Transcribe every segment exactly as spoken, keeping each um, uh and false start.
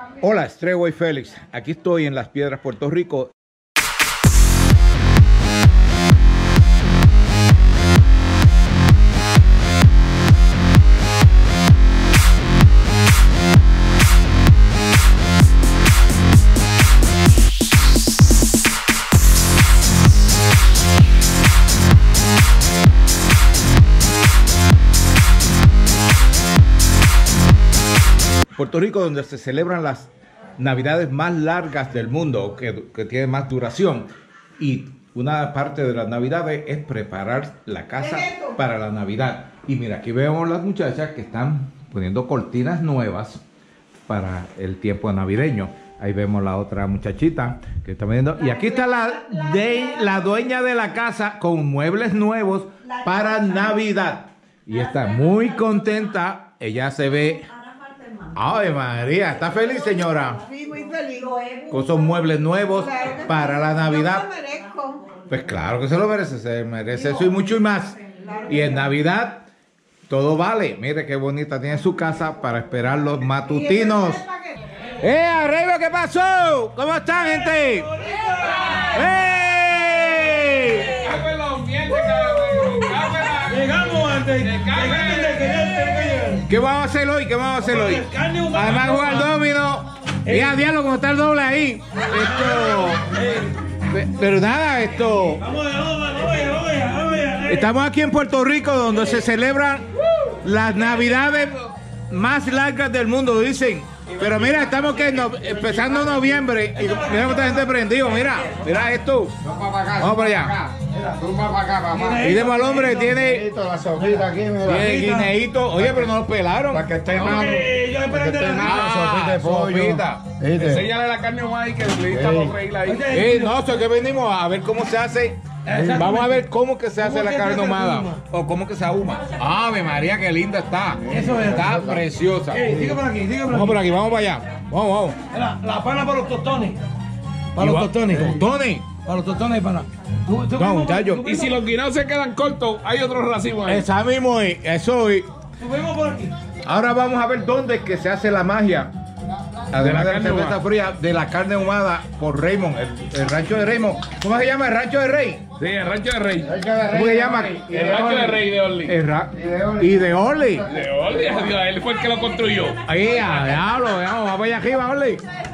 Hola, Strayboy Félix. Aquí estoy en Las Piedras, Puerto Rico. Puerto Rico, donde se celebran las navidades más largas del mundo, que, que tienen más duración. Y una parte de las navidades es preparar la casa para la Navidad. Y mira, aquí vemos las muchachas que están poniendo cortinas nuevas para el tiempo navideño. Ahí vemos la otra muchachita que está viendo. Y aquí está la, de, la dueña de la casa con muebles nuevos para Navidad. Y está muy contenta. Ella se ve... Ay, María, ¿está feliz, señora? Sí, muy feliz. Con esos muebles nuevos Claro para la Navidad. Yo me lo merezco. Pues claro que se lo merece, se merece eso y mucho y más. Y en Navidad todo vale. Mire qué bonita tiene su casa para esperar los matutinos. ¡Eh, arriba! ¿Qué pasó? ¿Cómo están, gente? ¡Eh! Llegamos antes. ¿Qué vamos a hacer hoy? ¿Qué vamos a hacer hoy? Además de jugar domino. Y a diablo, como está el doble ahí. Esto. Pero nada, esto. Estamos aquí en Puerto Rico, donde se celebran las navidades más largas del mundo, dicen. Pero mira, estamos que no, empezando noviembre. Y mira cuánta gente prendido. Mira, mira esto. Vamos para allá. Y de mal hombre tiene la sopita aquí, tiene guineíto. Oye, pero no lo pelaron. Para que esté más. Yo espero que sopita de pollo. Sopita. Enséñale la carne humana y que le está los reyes ahí. Eh, no, eso que venimos a ver cómo se hace. Vamos a ver cómo que se hace la carne ahumada. O cómo que se ahuma. Ave María, qué linda está. Eso es. Está preciosa. Eh, sigue por aquí, sigue por Vamos aquí. por aquí, vamos para allá. Vamos, vamos. La, la pana para los tostones. Para Y los va- tostones. Tostones. Para los tostones, pana. Tú- tú No, mismo- muchacho. tú Y si mismo- los guineos se quedan cortos, hay otro racimo ahí. Esa mismo es. Eso es. Subimos por aquí. Ahora vamos a ver dónde es que se hace la magia. Además de la, carne cerveza ahumada. fría, de la carne ahumada por Raymond, el, el rancho de Raymond. ¿Cómo se llama? El rancho de Rey. Sí, el rancho de rey. ¿Cómo se llama? El rancho de rey de Orly. El ra- y de Orly. De Orly, adiós, él fue el que lo construyó. Ahí, a diablo, vamos, vamos para allá arriba, Orly.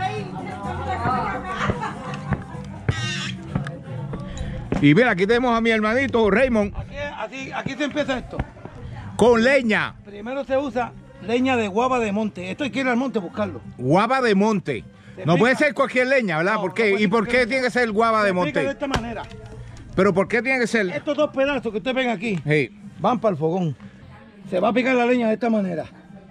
Y mira, aquí tenemos a mi hermanito Raymond Aquí, aquí, aquí se empieza esto. con leña, Primero se usa leña de guava de monte. Esto hay que ir al monte a buscarlo. guava de monte. No puede ser cualquier leña, ¿verdad? No, ¿Por no qué? puede ¿Y por ser qué cualquier- tiene que ser guava de Se aplica de monte? esta manera. ¿Pero por qué tiene que ser? Estos dos pedazos que ustedes ven aquí Sí. van para el fogón. Se va a picar la leña de esta manera.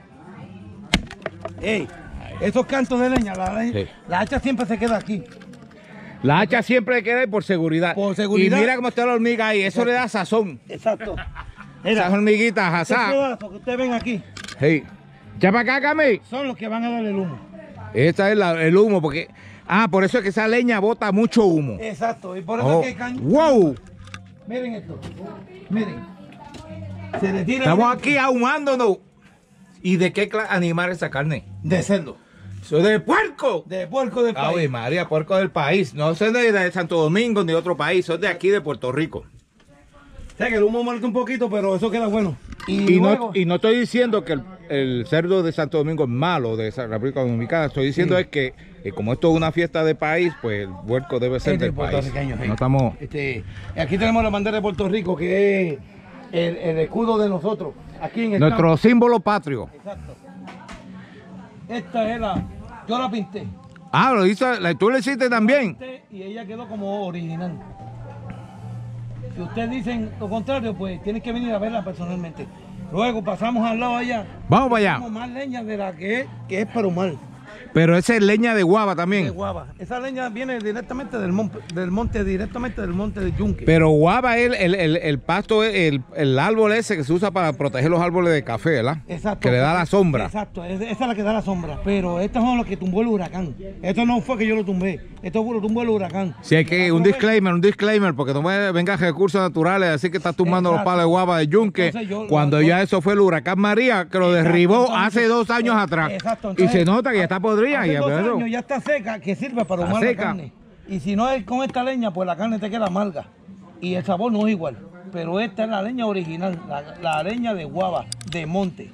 Ey, estos cantos de leña, la, leña- Sí. la hacha siempre se queda aquí. La hacha siempre queda ahí por seguridad. Por seguridad. Y mira cómo está la hormiga ahí, eso le da sazón. Exacto. Esas hormiguitas estos asadas. pedazos que ustedes ven aquí Sí. Ya para acá, Cami. son los que van a darle el humo. Esta es la- el humo, porque... Ah, por eso es que esa leña bota mucho humo. Exacto. Y por eso Oh. es que caña. ¡Wow! Miren esto. Miren. Se le tira Estamos el- aquí ahumándonos. ¿Y de qué cla- animal es esa carne? de cerdo. ¡Eso de puerco! De puerco del Ave país. María, puerco del país. No sé de, de Santo Domingo ni de otro país, son de aquí de Puerto Rico. O sea que el humo marca un poquito, pero eso queda bueno. Y luego- no, y no estoy diciendo que el, el cerdo de Santo Domingo es malo de esa República Dominicana. Estoy diciendo Sí. es que eh, como esto es una fiesta de país, pues el puerco debe ser Es de del país. puertorriqueños, sí. No estamos... Este, aquí tenemos la bandera de Puerto Rico, que es el, el escudo de nosotros. Aquí en el Nuestro campo. símbolo patrio. Exacto. Esta es la... Yo la pinté. Ah, lo hizo, la- tú lo hiciste también. Y ella quedó como original. Si ustedes dicen lo contrario, pues tienen que venir a verla personalmente. Luego pasamos al lado allá. Vamos para allá. Tenemos más leña de la que es, que es para mal. Pero esa es leña de guava De también. guava. Esa leña viene directamente del monte, del monte, directamente del monte de Yunque. Pero guava es el, el, el, el pasto, el, el árbol ese que se usa para proteger los árboles de café, ¿verdad? Exacto. Que le da la sombra. Exacto, es- esa es la que da la sombra. Pero estas son las que tumbó el huracán. Esto no fue que yo lo tumbé. Esto fue lo tumbó el huracán. Si hay que, un disclaimer, un disclaimer, porque no me vengan recursos naturales, así que estás tumbando los Exacto. palos de guava de Yunque, Entonces yo- cuando yo- ya eso fue el huracán María, que lo Exacto, derribó entonces- hace dos años eh, atrás. exacto, Y entonces- se nota que ya está podrido todavía. Hace Y dos eso- años ya está seca, que sirve para Está ahumar la seca. carne. Y si no es con esta leña, pues la carne te queda amarga. Y el sabor no es igual. Pero esta es la leña original, la, la leña de guava, de monte.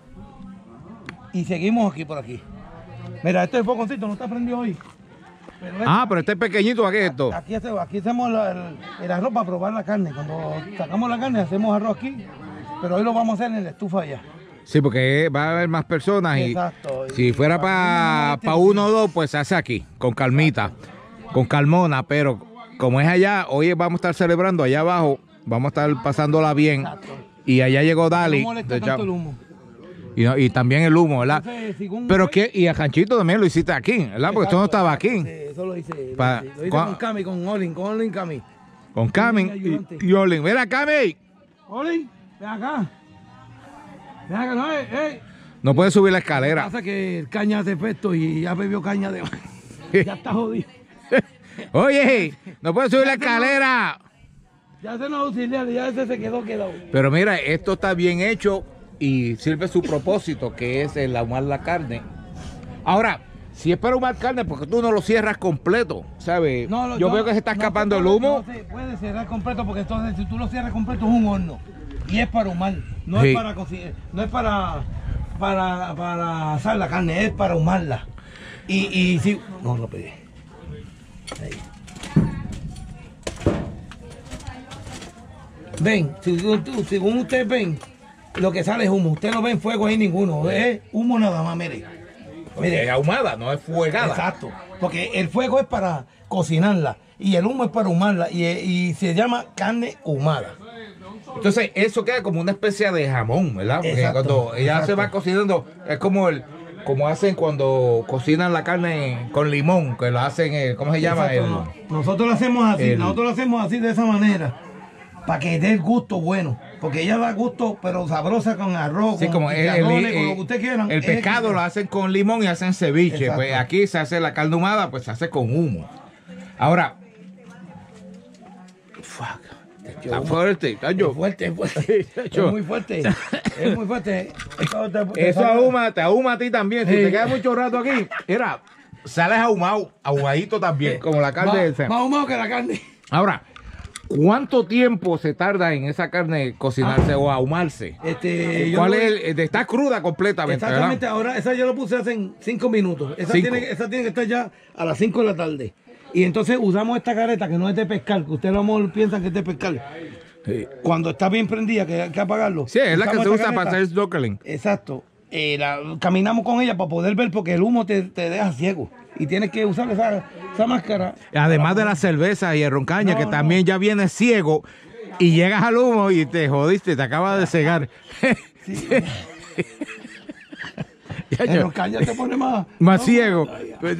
Y seguimos aquí por aquí. Mira, este fogoncito no está prendido hoy. Pero este- Ah, pero este es pequeñito aquí esto. Aquí, hace- aquí hacemos la- el, el arroz para probar la carne. Cuando sacamos la carne, hacemos arroz aquí. Pero hoy lo vamos a hacer en la estufa allá. Sí, porque va a haber más personas y Exacto. si fuera para Para uno o dos, pues se hace aquí, con calmita, con calmona, pero como es allá, hoy vamos a estar celebrando allá abajo, vamos a estar pasándola bien. Exacto. Y allá llegó Dali. No molesta de tanto Cha- el humo. y, no- y también el humo, ¿verdad? Entonces, según Pero usted- que, y a Janchito también lo hiciste aquí, ¿verdad? Porque tú no Exacto, estabas exacto, aquí. sí, eso lo hice. Lo Pa- hice, lo hice cua- con Cami, con Olin, con Olin Cami. Con Camin ayudante. y, y Olin. Mira, Cami, Olin, ven acá. Ven acá, no, eh, eh. no puedes subir la escalera. Pasa que el caña hace efecto y ya bebió caña de más. Ya está jodido. Oye, no puedes subir la escalera. Ya se nos auxiliar, ya ese se quedó quedado. Pero mira, esto está bien hecho y sirve su propósito, que es el ahumar la carne. Ahora, si es para ahumar carne, porque tú no lo cierras completo, ¿sabes? No, lo- Yo veo que se está no escapando se el puede- humo. No se puede cerrar completo porque entonces si tú lo cierras completo es un horno. Y es para ahumar, no Sí. es para cocinar, no es para, para, para asar la carne, es para ahumarla. Y, y si... No, lo pegué. Ahí. Ven, según, según ustedes ven, lo que sale es humo. Ustedes no ven fuego ahí ninguno, es humo nada más, mire. Es ahumada, no es fuegada. Exacto, porque el fuego es para cocinarla y el humo es para ahumarla y, y se llama carne ahumada. Entonces, eso queda como una especie de jamón, ¿verdad? Porque Exacto, cuando ella exacto. se va cocinando, es como el como hacen cuando cocinan la carne con limón, que lo hacen, eh, ¿cómo se llama? Exacto, El- no. Nosotros lo hacemos así, el- nosotros lo hacemos así de esa manera, para que dé el gusto bueno, porque ella da gusto, pero sabrosa con arroz, Sí, con como el, el- chicharrones, con el- lo que ustedes quieran. el Es pescado que- lo hacen con limón y hacen ceviche. Exacto. Pues aquí se hace la carne ahumada, pues se hace con humo. Ahora, fuck, está fuerte, está yo. Es fuerte, es fuerte, es Yo- muy fuerte, es muy fuerte. Eso, te- te Eso saca- ahuma, te ahuma a ti también. Si Sí. te quedas mucho rato aquí, mira, sales ahumado, ahumadito también, como la carne más, del cerdo. más ahumado que la carne. Ahora, ¿cuánto tiempo se tarda en esa carne cocinarse Ah. o ahumarse? Este, yo ¿Cuál no- es el, el de- está cruda completamente, Exactamente, ¿verdad? ahora esa yo lo puse hace cinco minutos. Esa Cinco. tiene, esa tiene que estar ya a las cinco de la tarde. Y entonces usamos esta careta que no es de pescar, que ustedes a lo mejor piensan que es de pescar. Sí. Cuando está bien prendida, que hay que apagarlo. Sí, es la que usamos se esta usa para careta. hacer snorkeling. Exacto. Eh, la- caminamos con ella para poder ver porque el humo te, te deja ciego. Y tienes que usar esa, esa máscara. Además de la cerveza y el roncaña, No, que no. también ya viene ciego y llegas al humo y te jodiste, te acabas de cegar. Ya, El yo- roncaña te pone más... más no, ciego. todavía. Pues,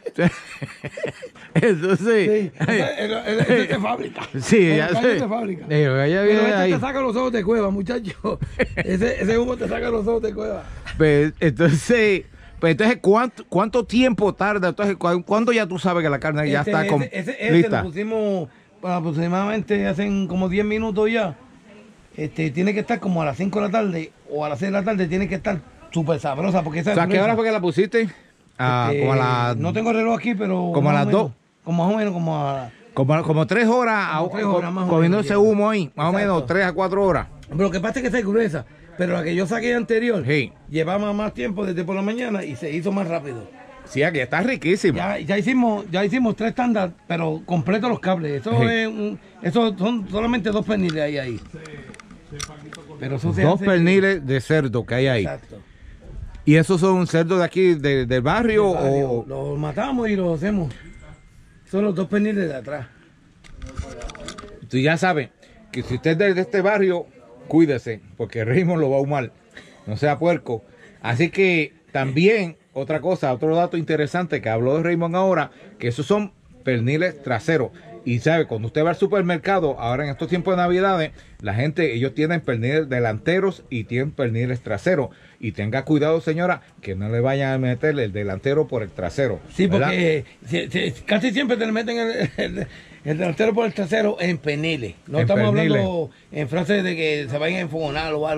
Eso sí. Sí, ese- el- el- ese es de fábrica. Sí, El ya roncaña sé. es de fábrica. Sí, ella Pero viene este ahí. te saca los ojos de cueva, muchacho. Ese, ese humo te saca los ojos de cueva. Pues, entonces, pues entonces ¿cuánto, ¿cuánto tiempo tarda? Entonces, ¿cu- ¿cuándo ya tú sabes que la carne ya Este- está com- ese, ese, ese lista? lo pusimos aproximadamente hace como diez minutos ya. Este, tiene que estar como a las cinco de la tarde o a las seis de la tarde, tiene que estar súper sabrosa porque esa O sea, ¿a qué gruesa. hora fue que la pusiste? Ah, Este, como a las No tengo reloj aquí, pero... como a más las o dos. menos, Como más o menos como a... como, como tres horas, Como a- tres horas más o cogiendo menos, ese ya. humo ahí, más o Exacto. menos tres a cuatro horas. Pero lo que pasa es que esa es gruesa. Pero la que yo saqué anterior Sí. llevaba más tiempo desde por la mañana y se hizo más rápido. Sí, aquí está riquísimo. Ya, ya hicimos ya hicimos tres tandas, pero completo los cables. Eso Sí. es un- eso son solamente dos perniles ahí ahí. Pero eso se Dos hace- perniles de cerdo que hay ahí. Exacto. ¿Y esos son cerdos de aquí, de- del barrio? Del barrio. O... Los matamos y los hacemos. Son los dos perniles de atrás. Tú ya sabes que si usted es de este barrio, cuídese, porque Raymond lo va a ahumar. No sea puerco. Así que también, otra cosa, otro dato interesante que habló de Raymond ahora, que esos son perniles traseros. Y sabe, cuando usted va al supermercado, ahora en estos tiempos de Navidades, la gente, ellos tienen perniles delanteros y tienen perniles traseros. Y tenga cuidado, señora, que no le vayan a meter el delantero por el trasero. Sí, ¿verdad? porque se- se- casi siempre te le meten el, el- el delantero por el trasero en perniles. No En estamos perniles. hablando en frases de que se vayan a enfogonar o algo.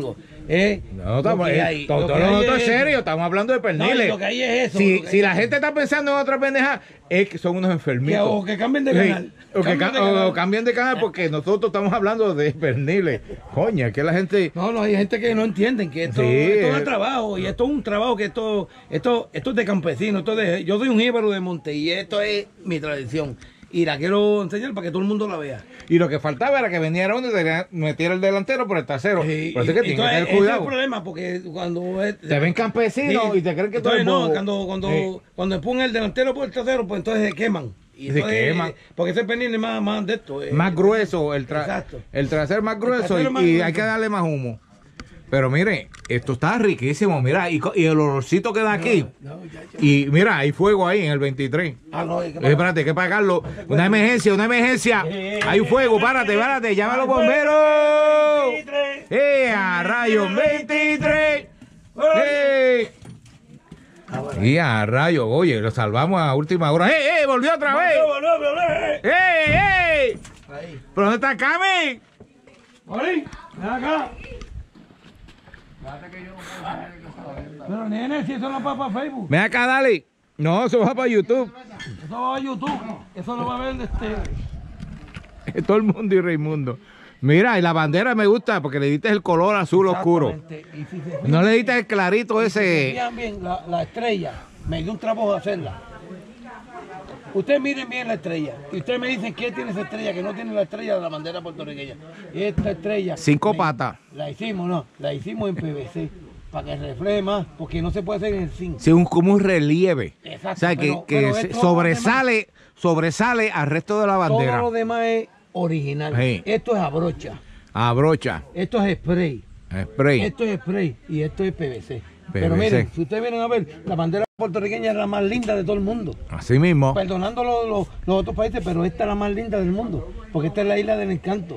Eh, No, estamos, lo que eh, hay- todo, lo todo que hay nosotros es es serio, eso. estamos hablando de No, y perniles. lo que hay es eso. Si, lo que si hay la es gente está pensando en otra pendeja, es que son unos Que, enfermitos. o que cambien de Sí, canal. O que Cambien ca- de o canal. cambien de canal porque nosotros estamos hablando de perniles. Coña, que la gente... No, no, hay gente que no entienden que esto, Sí, esto no eh. es trabajo y esto es un trabajo que esto, esto, esto es de campesino, esto es de, yo soy un jíbaro de monte y esto es mi tradición y la quiero enseñar para que todo el mundo la vea. Y lo que faltaba era que viniera uno y te metiera el delantero por el trasero. Sí, por eso es que y- tienes que entonces, tener ese es el cuidado. problema porque cuando es- Te ven campesinos Sí. y te creen que tú Entonces, eres no, bobo. cuando cuando Sí. cuando empujan el delantero por el trasero, pues entonces se queman. Y Se entonces, queman. Porque ese pernil es más, más de esto. eh, Más grueso, el, tra- Exacto. el trasero más grueso trasero y, más y grueso. hay que darle más humo. Pero mire, esto está riquísimo, mira, y, co- y el olorcito que da aquí. No, ya, ya. Y mira, hay fuego ahí en el veintitrés. Ah, no, es que- Eh, espérate, hay que pagarlo. Una emergencia, una emergencia. Hay fuego, párate, párate, llama a los bomberos. veintitrés. ¡Eh, a rayos veintitrés! ¡Eh! Y a rayos, oye, lo salvamos a última hora. ¡Eh, eh! ¡Volvió otra vez! Volvió, volvió, volvió. ¡Eh, eh! Ahí. ¿Pero dónde está Cami? Oli, ven acá. Pero nene, si eso no va para Facebook, Ven acá, dale. No, eso va para YouTube. eso va a YouTube, eso lo va a ver este. Todo el mundo y Raimundo. Mira, y la bandera me gusta porque le diste el color azul oscuro. Exactamente. Y si se fijan- No le diste el clarito si se ese. fijan bien, la, la estrella, me dio un trabajo de hacerla. Ustedes miren bien la estrella y ustedes me dicen qué tiene esa estrella, que no tiene la estrella de la bandera puertorriqueña. Esta estrella. Cinco me- patas. La hicimos, no, la hicimos en P V C para que refleje más, porque no se puede hacer en el zinc. Sí, un, como un relieve. Exacto, O sea, que, pero- que pero se- esto- sobresale, sobresale al resto de la bandera. Todo lo demás es original. Sí. Esto es abrocha, Abrocha, esto es spray, spray. esto es spray y esto es P V C. P V C. Pero miren, si ustedes vienen a ver, la bandera puertorriqueña es la más linda de todo el mundo. Así mismo. Perdonando los, los- los otros países, pero esta es la más linda del mundo, porque esta es la isla del encanto.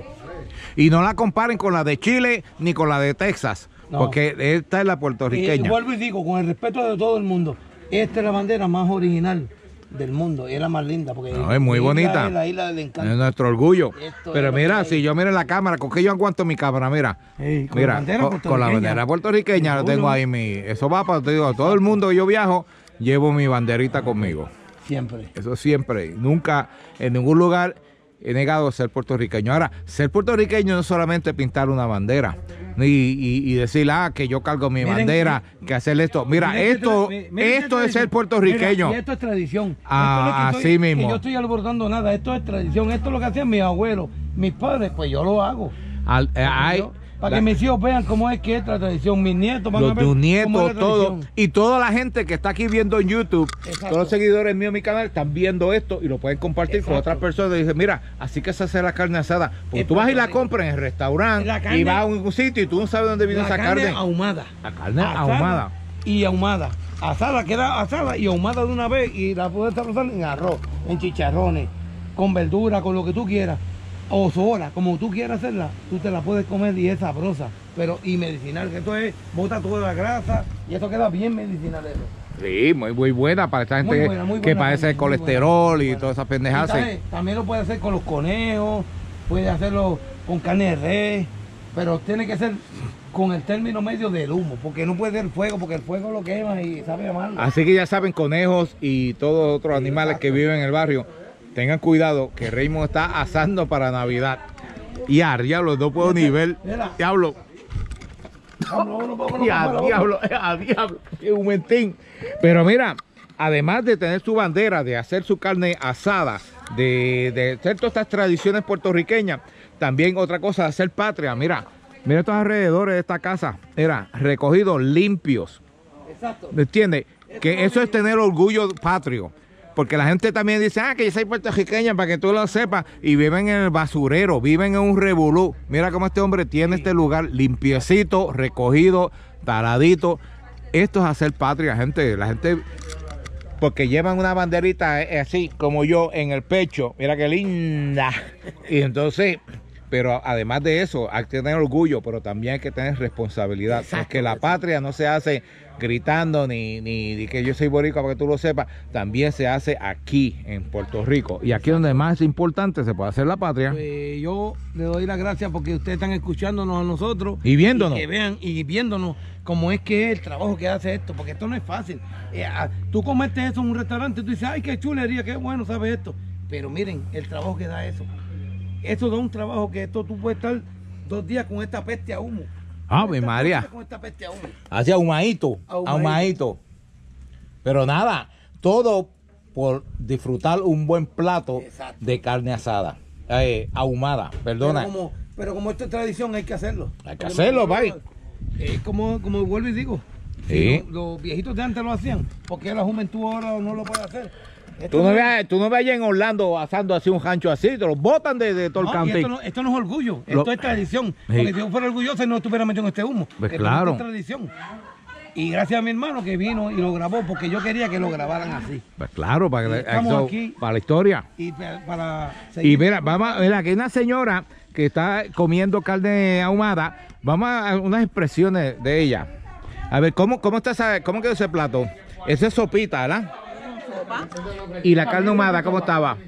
Y no la comparen con la de Chile ni con la de Texas. No. Porque esta es la Y puertorriqueña. vuelvo y digo, con el respeto de todo el mundo, esta es la bandera más original del mundo, y es la más linda, porque No, es muy mi isla bonita. es la isla del encanto. Es nuestro orgullo. Esto Pero es lo mira, que si hay. yo miro la cámara, ¿con qué yo aguanto mi cámara? Mira. Ey, con mira, la bandera con, con la puertorriqueña. bandera puertorriqueña lo tengo Seguro. ahí. Mi, eso va para, te digo, todo el mundo que yo viajo, llevo mi banderita conmigo. Siempre. Eso siempre. Nunca, en ningún lugar he negado ser puertorriqueño. Ahora, ser puertorriqueño no es solamente pintar una bandera y, y, y decir, ah, que yo cargo mi Miren, bandera, que hacer esto. Mira, Miren qué esto, tra- mi- miren qué esto es tradición. ser puertorriqueño. Mira, y esto es tradición. Ah, Esto es lo que así estoy- mismo. que yo estoy alborotando nada, esto es tradición, esto es lo que hacían mis abuelos, mis padres, pues yo lo hago. Al- eh, hay- Yo- para la- que mis hijos vean cómo es que es la tradición, mis nietos van a los ver tus cómo es nietos, la todo. tradición. Y toda la gente que está aquí viendo en YouTube, Exacto. todos los seguidores míos en mi canal están viendo esto y lo pueden compartir con Exacto. otras personas. Y dicen, mira, así que se hace la carne asada. Porque Es tú vas y la Puerto Rico. compras en el restaurante La carne- y vas a un sitio y tú no sabes dónde viene La esa carne carne. ahumada. La carne Asada ahumada. Y ahumada. Asada, queda asada y ahumada de una vez y la puedes usar en arroz, en chicharrones, con verdura, con lo que tú quieras. O sola, como tú quieras hacerla, tú te la puedes comer y es sabrosa. Pero, y medicinal, que esto es, bota toda la grasa y esto queda bien medicinal. Eso. Sí, muy, muy buena para esta gente Muy buena, muy que buena padece carne, el muy colesterol buena, muy y buena. todas esas Y pendejadas. también, también lo puede hacer con los conejos, puede hacerlo con carne de res, pero tiene que ser con el término medio del humo, porque no puede ser fuego, porque el fuego lo quema y sabe mal. Así que ya saben, conejos y todos otros Sí, animales exacto. que viven en el barrio, tengan cuidado que Raymond está asando para Navidad. Y a diablo, no puedo ni ver. Mira. Diablo, Vámonos, vámonos, vámonos, y a vámonos, diablo, a diablo, qué momentín. Pero mira, además de tener su bandera, de hacer su carne asada, de, de hacer todas estas tradiciones puertorriqueñas, también otra cosa, hacer patria. Mira, mira estos alrededores de esta casa, mira, recogidos limpios. Exacto. ¿Me entiendes? Que eso es tener orgullo patrio. Porque la gente también dice, ah, que yo soy puertorriqueña, para que tú lo sepas. Y viven en el basurero, viven en un revolú. Mira cómo este hombre tiene este lugar limpiecito, recogido, taradito. Esto es hacer patria, gente. La gente, porque llevan una banderita eh, así como yo en el pecho. Mira qué linda. Y entonces, Pero además de eso, hay que tener orgullo, pero también hay que tener responsabilidad. Exacto. Porque la patria no se hace gritando ni, ni, ni que yo soy boricua para que tú lo sepas. También se hace aquí en Puerto Rico. Y aquí donde más importante se puede hacer la patria. Pues yo le doy las gracias porque ustedes están escuchándonos a nosotros. Y viéndonos. Y que vean y viéndonos cómo es que es el trabajo que hace esto, porque esto no es fácil. Eh, ah, tú cometes eso en un restaurante y tú dices, ay, qué chulería, qué bueno sabe esto. Pero miren, el trabajo que da eso. Eso da un trabajo que esto tú puedes estar dos días con esta peste a humo. Ave Esta- María. Con esta peste a humo. Hacia ahumadito, Ahumadito. ahumadito. Pero nada, todo por disfrutar un buen plato Exacto. de carne asada. Eh, ahumada, perdona. Pero como, pero como esto es tradición, hay que hacerlo. Hay que Porque hacerlo, no- bye. Es como, como vuelvo y digo. Sí. Si lo- los viejitos de antes lo hacían, porque la juventud ahora no lo puede hacer. Esto Tú no, es- ves, tú no ves allá en Orlando asando así un rancho así, te los botan de, de todo el No, y camping. esto, no, esto no es orgullo, Lo- esto es tradición. Sí. Porque si yo fuera orgulloso no estuviera metido en este humo. Pues Esto claro. es tradición. Y gracias a mi hermano que vino y lo grabó, porque yo quería que lo grabaran así. Pues claro, para, que Y le- estamos eso- aquí. para la historia. Y pa- para Y seguir. mira, vamos, mira, aquí hay una señora que está comiendo carne ahumada. Vamos a unas expresiones de ella. A ver, ¿cómo, cómo está esa, cómo quedó ese plato? Ese es sopita, ¿verdad? Y la carne ahumada, ¿cómo estaba?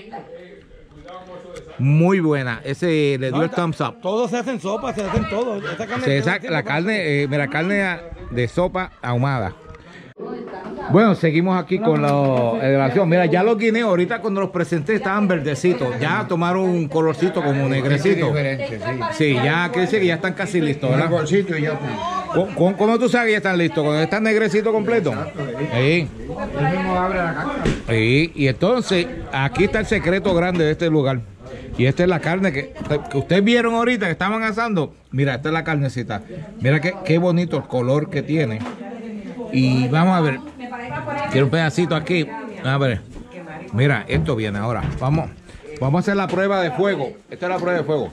Muy buena. Ese le dio el thumbs up. Todos se hacen sopa, se hacen todo. Esta carne- Se sa- la carne, eh, mira, carne de sopa ahumada. Bueno, seguimos aquí con la elevación. Mira, ya los guineos, ahorita cuando los presenté estaban verdecitos. Ya tomaron un colorcito como negrecito. Diferente, sí. Sí, ya quiere decir que ya están casi listos, Un ¿verdad? bolsito y ya está. ¿Cómo, cómo- cómo tú sabes que ya están listos? Cuando están negrecitos completo. Sí. Él mismo abre la caja. Sí, y entonces aquí está el secreto grande de este lugar. Y esta es la carne que, que ustedes vieron ahorita que estaban asando. Mira, esta es la carnecita. Mira qué, qué bonito el color que tiene. Y vamos a ver. Quiero un pedacito aquí. A ver. Mira, esto viene ahora. Vamos. Vamos a hacer la prueba de fuego. Esta es la prueba de fuego.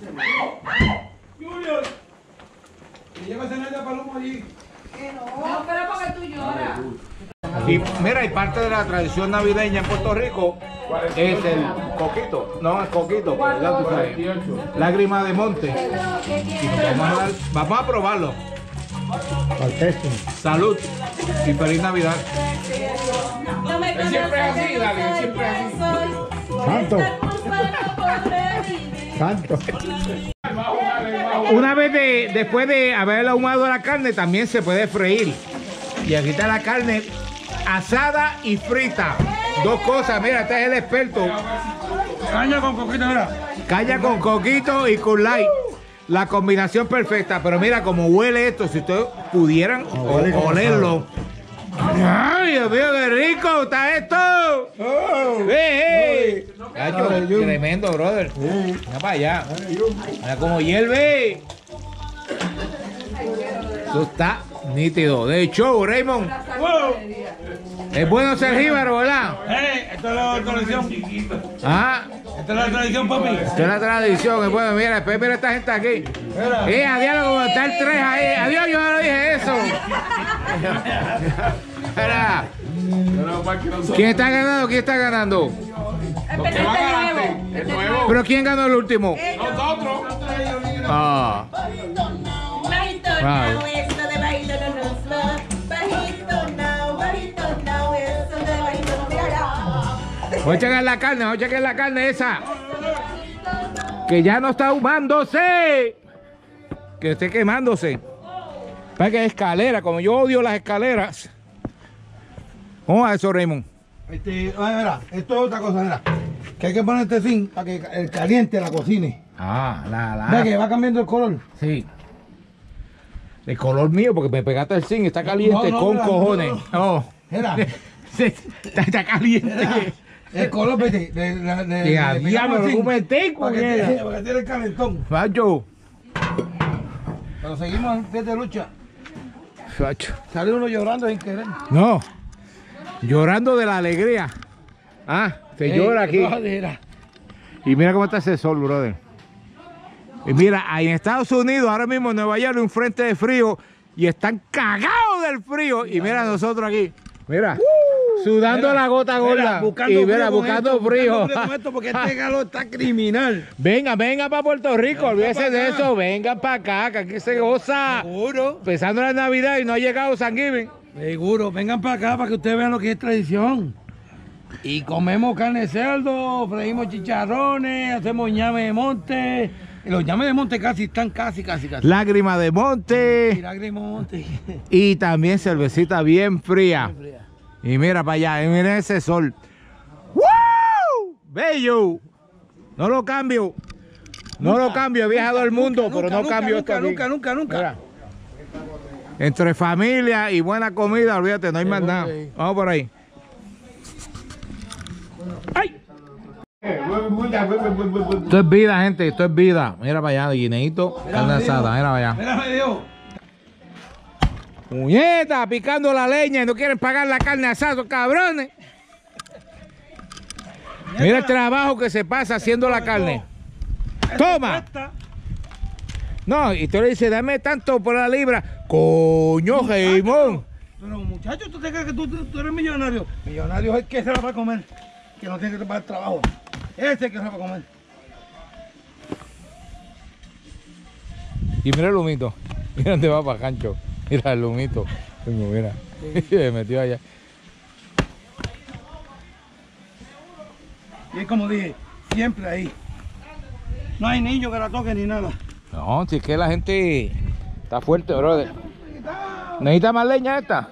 No, pero porque tú lloras. Y mira, y parte de la tradición navideña en Puerto Rico es el coquito. No, el coquito, pero ya tú sabes. Lágrima de monte. Y vamos, a dar- vamos a probarlo. Salud y feliz Navidad. No me Él siempre es así, Dani, él siempre es así. Santo. Santo. Una vez de, después de haber ahumado la carne, también se puede freír. Y aquí está la carne asada y frita. Dos cosas, mira, este es el experto. Caña con coquito, mira. Caña con coquito y con light. La combinación perfecta. Pero mira cómo huele esto. Si ustedes pudieran o- huele como olerlo. ¡Ay, Dios mío, qué rico está esto! ¡Hey, hey! Cacho, tremendo, brother. Mira para allá. Mira cómo hierve. Eso está nítido. De hecho, Raymond. Es bueno ser jíbaro, ¿verdad? Eh, esto es la tradición. Ah, Esta es la tradición, papi. esta es la tradición. Es bueno, mira, después mira esta gente aquí. Eh, adiós, como está el tres ahí. Adiós, yo no dije eso. Mira, ¿quién está ganando? ¿Quién está ganando? ¿Qué va adelante? El nuevo. ¿Pero quién ganó el último? Nosotros. Ah, Bajito Ay. now, esto de bajito no nos va. Bajito now, bajito now, esto de bajito no me hará. voy a checar la carne, voy a checar la carne esa. Que ya no está ahumándose. Que esté quemándose. Para que escalera, como yo odio las escaleras. ¿Cómo va eso, Raymond? Este, ay, mira, esto es otra cosa, mira. Que hay que poner este zinc para que el caliente la cocine. Ah, la, Ve que va cambiando el color. Sí. El color mío, porque me pegaste el zinc, está caliente No, no, con mira, cojones. no, Oh. Mira, Sí, está, está caliente. mira, el color, vete, de, de, de, Que a de- diablo, pegamos el zinc me metí con para que, ella. tiene- para que tiene el calentón. Facho. Pero seguimos en pie de lucha. Facho. Sale uno llorando sin querer. No. Llorando de la alegría. Ah, se Ey, llora aquí. no, mira. Y mira cómo está ese sol, brother. Y mira, ahí en Estados Unidos, ahora mismo en Nueva York, hay un frente de frío y están cagados del frío. Y mira nosotros aquí. Mira, Sudando Mira, la gota gorda. mira, buscando y mira, frío con buscando esto, frío. buscando frío con esto porque este calor está criminal. Venga, venga para Puerto Rico, olvídese pa' de acá. eso, vengan para acá, que aquí se goza. Seguro. Empezando la Navidad y no ha llegado San Giving. Seguro, vengan para acá para que ustedes vean lo que es tradición. Y comemos carne de cerdo, freímos chicharrones, hacemos ñame de monte. Y los ñames de monte casi están casi, casi, casi. Lágrima de monte. Y lágrima de monte. Y también cervecita bien fría. Bien fría. Y mira para allá, y miren ese sol. ¡Woo! Bello. No lo cambio. No Nunca, lo cambio, he viajado al mundo, nunca, pero no nunca, cambio nunca, esto aquí. nunca, nunca, nunca. Mira. Entre familia y buena comida, olvídate, no hay más Seguro nada. que sí. Vamos por ahí. ¡Ay! Esto es vida, gente, esto es vida. Mira para allá, guineíto, carne asada, mira para allá. Mírame Dios. Muñeta, picando la leña y no quieren pagar la carne asada, cabrones. Mira el trabajo que se pasa haciendo la carne. Toma. No, y tú le dices, dame tanto por la libra. Coño, Jaimón. Pero muchachos, ¿tú te crees que tú, tú- tú eres millonario? Millonario es el que se la va a comer, que no tiene que pagar trabajo. Ese es el que se la va a comer. Y mira el lumito. Mira dónde va para Cancho. Mira el lumito. Coño, mira. Se metió allá. Y es como dije, siempre ahí. No hay niño que la toque ni nada. No, si es que la gente está fuerte, brother. ¿Necesita más leña esta?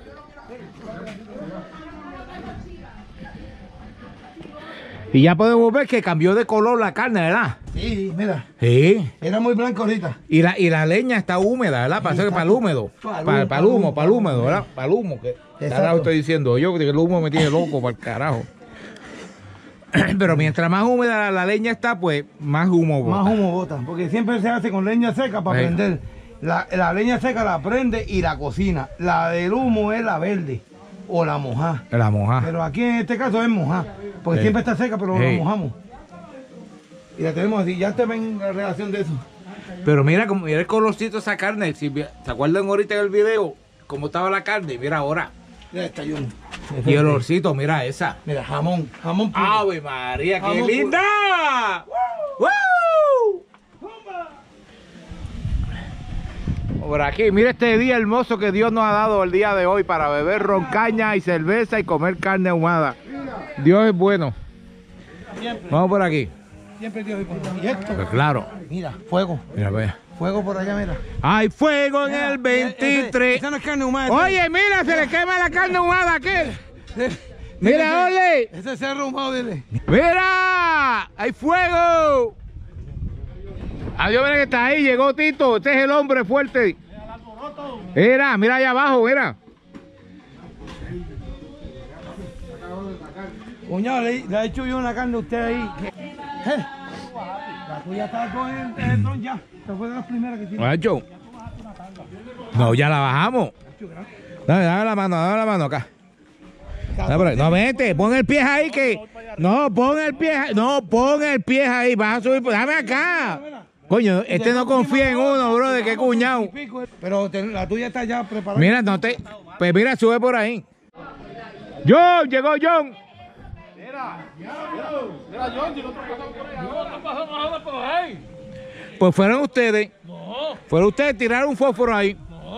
Y ya podemos ver que cambió de color la carne, ¿verdad? Sí, mira, Sí. era muy blanco ahorita. Y la, y la leña está húmeda, ¿verdad? Para, Sí, hacer- está- para el húmedo. para el Para, humo, para el humo, para el húmedo, para el ¿verdad? Para el humo. Que Exacto. carajo estoy diciendo yo, que el humo me tiene loco para el carajo. Pero mientras más húmeda la, la leña está, pues más humo bota. Más humo bota, porque siempre se hace con leña seca para Sí. prender. La, la leña seca la prende y la cocina. La del humo es la verde o la mojá. La moja. Pero aquí en este caso es mojá, porque Sí. siempre está seca, pero Sí. la mojamos. Y la tenemos así, ya te ven la relación de eso. Pero mira, como, mira el colorcito de esa carne. Si, vi- ¿se acuerdan ahorita en el video cómo estaba la carne? Mira ahora. Mira, está yo. Y el olorcito, mira esa. Mira, jamón, jamón puro. ¡Ave María, qué Vamos, linda! ¡Woo! Por aquí, mira este día hermoso que Dios nos ha dado el día de hoy para beber roncaña y cerveza y comer carne ahumada. Dios es bueno. Siempre, Vamos por aquí. siempre Dios es bueno. Y esto, Pues claro. mira, fuego. Mira, vea. Fuego por allá, mira. Hay fuego en Mira, el veintitrés. Esa no es carne humana. Oye, mira, se le quema la carne ahumada aquí. ese- Mira, ese- ole. Ese cerro humado, dile. ¡Mira! ¡Hay fuego! Adiós, mira que está ahí, llegó Tito. Este es el hombre fuerte. Mira, mira allá abajo, mira. Cuñado, le, le ha hecho yo una carne a usted ahí. que- ¿Eh? La tuya está con el, el tron ya. Esta fue de las primeras que tiene. Macho. No, ya la bajamos. Dame, dame la mano, dame la mano acá. Dame por ahí. No, vete, pon el pie ahí que. No, pon el pie ahí. No, pon el pie ahí. Vas a subir. Dame acá. Coño, este no confía en uno, bro, de qué cuñado. Pero te- la tuya está ya preparada. Mira, no te. Pues mira, sube por ahí. John, llegó John. Pues fueron ustedes. Fueron ustedes, tiraron un fósforo ahí.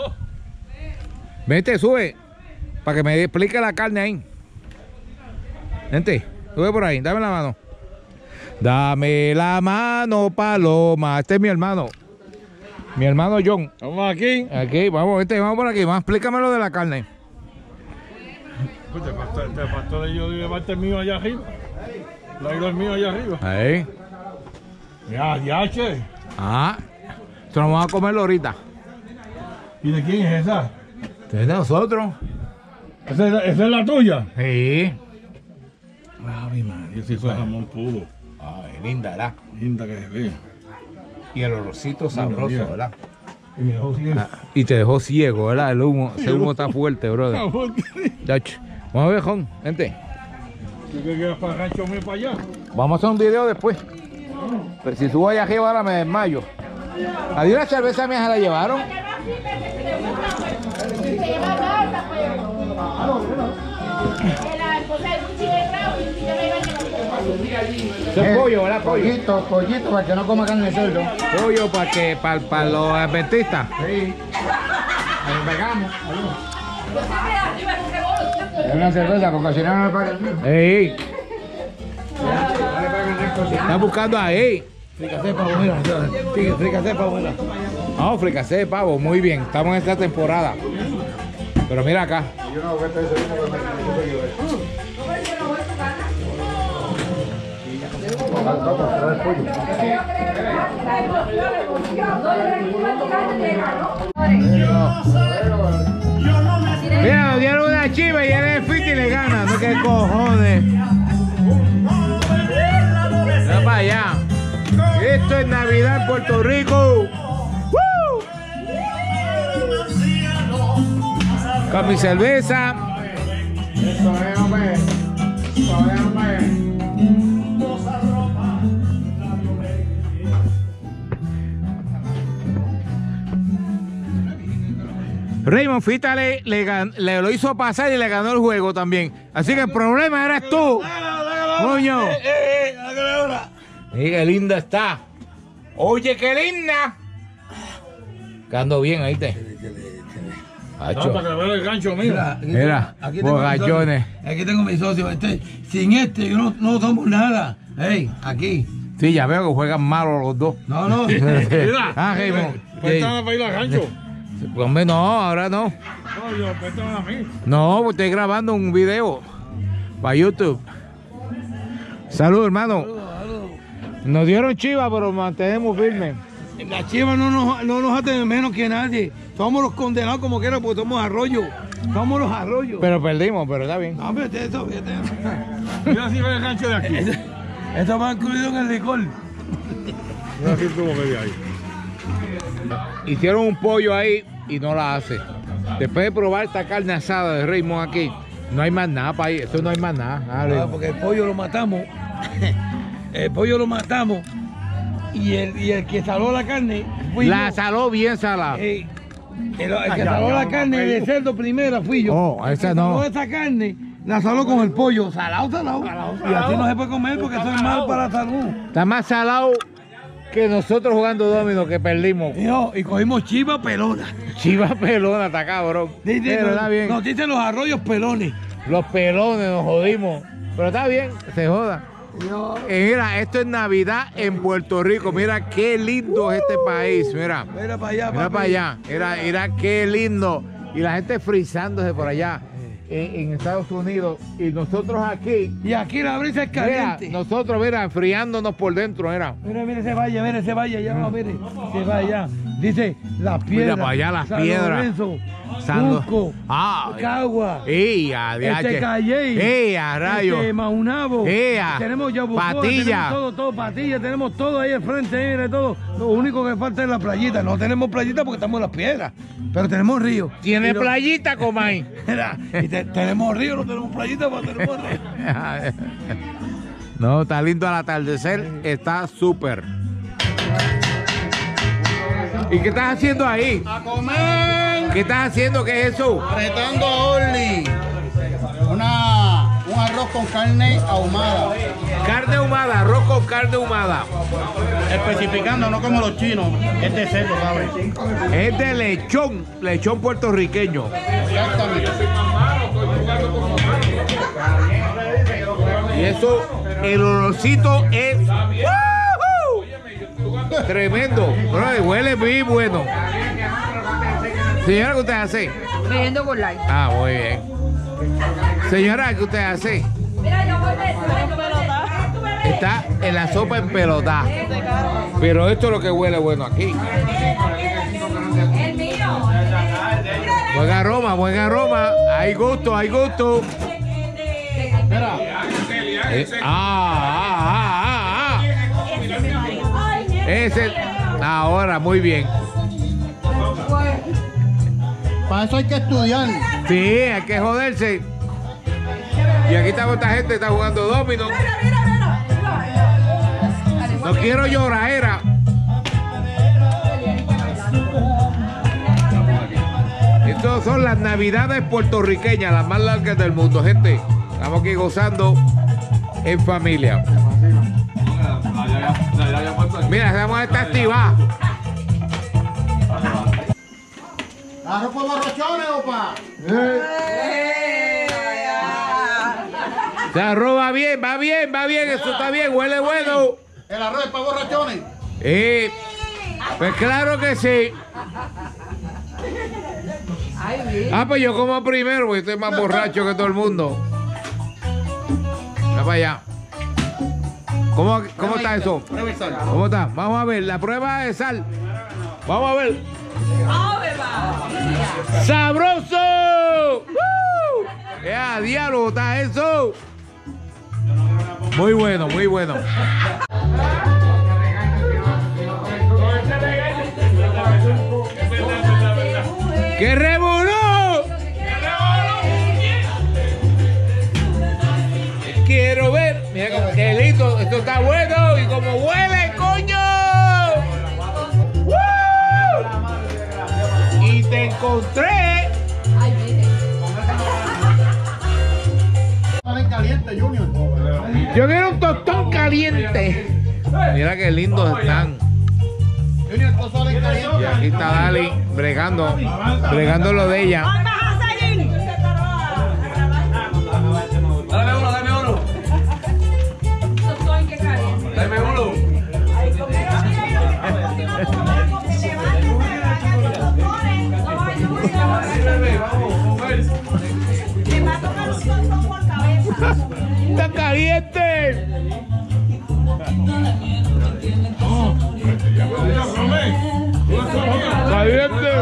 Vete, sube. Para que me explique la carne ahí. Gente, sube por ahí, dame la mano. Dame la mano, Paloma. Este es mi hermano. Mi hermano John. Vamos aquí. Aquí, vamos, vete, vamos por aquí. Vamos, explícame lo de la carne. Este pastor, este pastor yo llevarte el mío allá arriba. La isla es mío allá arriba. Ahí. Ya, ya, che. Ah, esto nos vamos a comerlo ahorita. ¿Y de quién es esa? ¿Es de nosotros? ¿Esa es la, esa es la tuya? Sí. Ay, madre, yo sí soy jamón puro. Ay, linda, ¿verdad? Linda que se ve. Y el olorcito sabroso, mira. ¿verdad? Y me dejó ciego. Ah, y te dejó ciego, ¿verdad? El humo, ese humo está fuerte, brother. Jamón. Chacho. Vamos a ver, Jon, gente. ¿Tú qué quieres para el rancho mío para allá? Vamos a hacer un video después. Pero si subo allá arriba ahora me desmayo. Adiós, la cerveza mía se la llevaron. Se lleva nada, pues. Eso es pollo, ¿verdad? Pollo. Pollito, pollito, para que no coma carne de cerdo. Pollo para que para, para los adventistas. Sí. Nos pegamos. Es una cerveza, porque si no, no le pagan. Ey, No le pagan el cocinar. están buscando ahí. Fricasé pavo, mira. Sí, fricasé pavo, mira. No, fricasé de pavo, muy bien. Estamos en esta temporada. Pero mira acá. Yo no voy a estar desayuno porque me necesito llover. Mira, nos dieron una chiva y él es fit y le gana. No, qué cojones. Mira para allá. Esto es Navidad en Puerto Rico. ¡Woo! Con mi cerveza. Eso es, hombre. Eso es, hombre. Raymond Fita le, le, gan- le lo hizo pasar y le ganó el juego también. Así que el problema eres tú. Coño. Eh, eh, eh, hágale ahora. Mira qué linda está. Oye, qué linda. Quedando bien, ahí te. No, para que vea el gancho mío. Mira, aquí Mira, tengo- aquí tengo mi bogallones. socio. Aquí tengo mi socio. Este, sin este, yo no, no somos nada. Hey, aquí. Sí, ya veo que juegan malos los dos. No, no. Mira. Ah, Raymond. Pues están para ir al gancho. Hombre, no, ahora no. No, yo, préstame a mí. No, pues estoy grabando un video para YouTube. Salud, hermano. Nos dieron chiva, pero mantenemos firmes. La chiva no nos, no nos hace menos que nadie. Somos los condenados como quiera, porque somos arroyos. Somos los arroyos. Pero perdimos, pero está bien. No, vete eso, vete. Mira si ve el gancho de aquí. Eso, eso va incluido en el licor. Mira si tuvo que ir ahí. Hicieron un pollo ahí y no la hace. Después de probar esta carne asada de Raymond aquí, no hay más nada para ir. Esto no hay más nada. Ah, Ah, Raymond. porque el pollo lo matamos. El pollo lo matamos. Y el, y el que saló la carne fui La yo. saló bien salada. Eh, el, el que saló la carne de cerdo primero fui yo. Oh, El esa que no. saló esa carne, la saló con el pollo. Salado, salado. Y así no se puede comer porque eso es mal para la salud. Está más salado que nosotros jugando domino que perdimos. Y, no, y cogimos chiva pelona. Chiva pelona, está cabrón. Dice- Pero nos, está bien. nos dicen los arroyos pelones. Los pelones nos jodimos. Pero está bien, se joda. Yo- Eh, mira, esto es Navidad en Puerto Rico. Mira qué lindo es este país. Mira, Mira para allá, mira papi. para allá. Mira, mira qué lindo. Y la gente frizándose por allá en, en Estados Unidos. Y nosotros aquí, Y aquí la brisa es mira, caliente. nosotros, mira, enfriándonos por dentro. Mira, Mira, mira ese valle, mira ese valle, allá va, mire, se va allá. Dice, las piedras. para allá las San piedras. Lorenzo, San Lo- Cusco, Ah, Cagua, ¡ey, a este Calley, ¡ey, a rayos! este Maunabo, Ea, tenemos Yabucoa, Patilla. tenemos todo, todo, Patilla, tenemos todo ahí al frente, mire, todo. Lo único que falta es la playita. No tenemos playita porque estamos en las piedras, pero tenemos río. Tiene Y no- playita, Comay. Mira, y te- tenemos río, no tenemos playita, pero tenemos río. No, está lindo al atardecer, está súper. ¿Y qué estás haciendo ahí? ¡A comer! ¿Qué estás haciendo? ¿Qué es eso? Retando Orly. Una, un arroz con carne ahumada. Carne ahumada, arroz con carne ahumada. Especificando, no como los chinos. Es de cerdo, ¿sabes? Es de lechón, lechón puertorriqueño. Exactamente. Y eso, el olorcito es ¡woohoo! Tremendo. Bro, huele muy bueno. Señora, ¿qué usted hace? Viviendo con like. Ah, muy bien. Señora, ¿qué usted hace? Mira, yo voy a Está en la sopa en pelota. Pero esto es lo que huele bueno aquí. El mío. Buen aroma, buen aroma. Hay gusto, hay gusto. Eh, ah, ah, ah, ah, ah. Ese. Ahora, muy bien. Para eso hay que estudiar. Sí, hay que joderse. Y aquí está esta gente, está jugando domino. No quiero lloradera. Estas son las navidades puertorriqueñas, las más largas del mundo, gente. Estamos aquí gozando en familia. Mira, vamos está activada. ¿Arroz por borrachones, opa? Se arroz va bien, va bien, va bien, eso está bien, huele bueno. ¿El arroz es para borrachones? Eh, pues claro que sí. Ah, pues yo como primero, porque estoy más borracho que todo el mundo. Va para allá. ¿Cómo, cómo está eso? ¿Cómo está? Vamos a ver, la prueba de sal. Vamos a ver. ¡Sabroso! ¡Uh! ¡Ya, diablo! ¿Está eso? Muy bueno, muy bueno. ¡Qué revolú! Quiero ver. Mira cómo, qué lindo. Esto está bueno. Y como huele, coño. ¡Woo! Y te encontré. Caliente, Junior. Yo quiero un tostón caliente. Mira qué lindos están. Junior, tú sales caliente. Y aquí está Dali bregando, bregando lo de ella. Dame uno, dame uno. Dame uno. ¡Está caliente! ¡Caliente!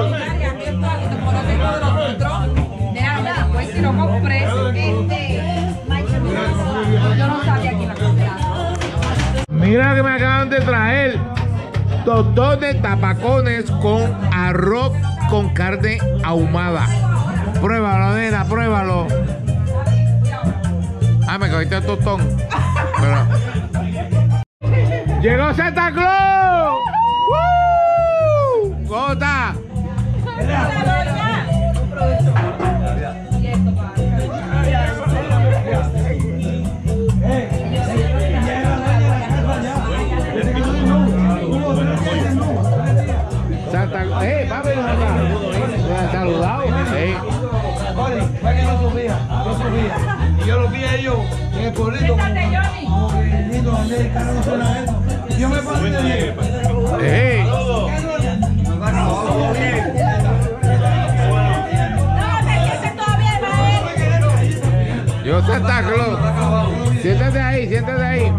Pues si lo compré, este, yo no sabía que iba a comprar. Mira que me acaban de traer tostón de tapacones con arroz con carne ahumada. Pruébalo, nena, pruébalo. Ah, me cogiste el tostón. Pero... ¡Llegó Santa Claus! ¡Woo! ¿Cómo está? Santa Claus, eh, papi, ¿cómo está? ¿Me has saludado? Sí. Fue que no subía, no subía. Y yo lo vi a ellos en el pueblito. Como que lindo, donde el carro no suena eso. Yo me pasé de ahí. Sí. Yo Santa Claus. Siéntate ahí, siéntate ahí.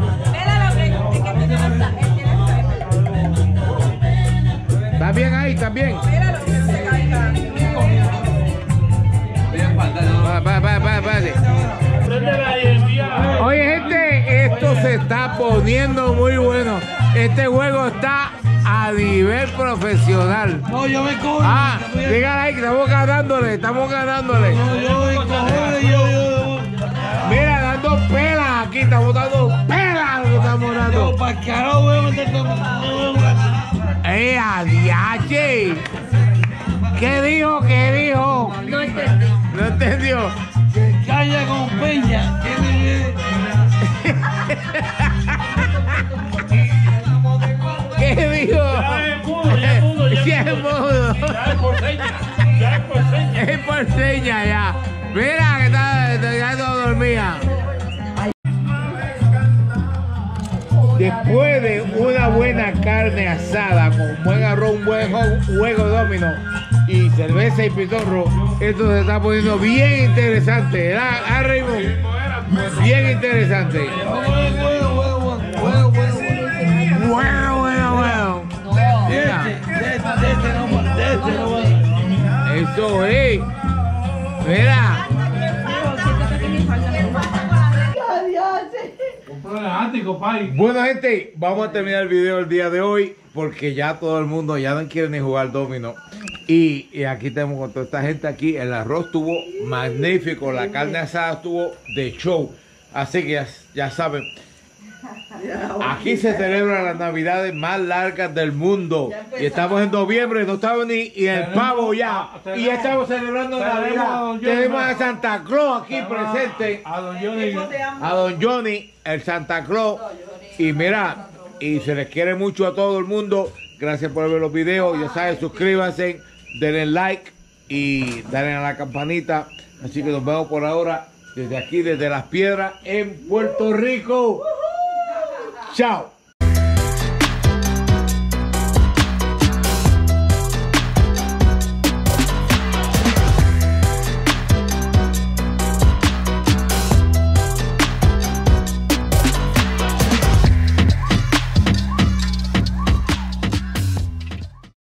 ¿Estás bien ahí? ¿Estás bien? Va, va, va, va, vale. Oye, gente, esto se está poniendo muy bueno. Este juego está a nivel profesional. No, yo me cojo. Ah, dígale ahí que estamos ganándole, estamos ganándole. No, yo me cojo y yo, yo. Mira, dando pelas aquí, estamos dando pelas, lo estamos dando. Yo, para el carajo voy a meter todo. ¡Eh, adiache! ¿Qué dijo? ¿Qué dijo? No entendí. ¿No entendió? Caña con peña. ¿Qué dijo? Ya es mudo, ya es mudo, ya Ya es es mudo. mudo. Ya es por señas. Ya es por señas. Es por seña ya. Mira que está, está ya todo dormida. Después de una buena carne asada con buen arroz, un buen jo- juego domino y cerveza y pitorro, esto se está poniendo bien interesante, ¿verdad, ah, Raymond? Bien interesante. Bueno, bueno, bueno. Mira, eso es. Mira. Bueno, gente, vamos a terminar el video el día de hoy porque ya todo el mundo ya no quiere ni jugar domino. Y, y aquí tenemos con toda esta gente aquí. El arroz estuvo magnífico, la carne asada estuvo de show. Así que ya, ya saben, Aquí se celebran las navidades más largas del mundo. Y estamos en noviembre, no estamos ni y el pavo ya. Y ya estamos celebrando Navidad. Tenemos a Santa Claus aquí presente. A don Johnny. A don Johnny, el Santa Claus. Y mira, y se les quiere mucho a todo el mundo. Gracias por ver los videos. Ya saben, suscríbanse, denle like y denle a la campanita. Así que nos vemos por ahora desde aquí, desde Las Piedras en Puerto Rico. Chao.